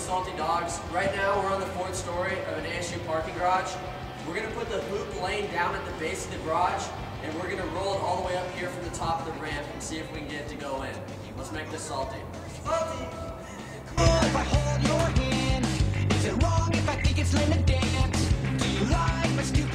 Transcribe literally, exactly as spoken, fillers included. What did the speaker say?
Salty Dogs. Right now we're on the fourth story of an A S U parking garage. We're going to put the hoop lane down at the base of the garage, and we're going to roll it all the way up here from the top of the ramp and see if we can get it to go in. Let's make this salty. Salty! If I hold your hand, is it wrong if I think it's lame to dance? Do you like my stupid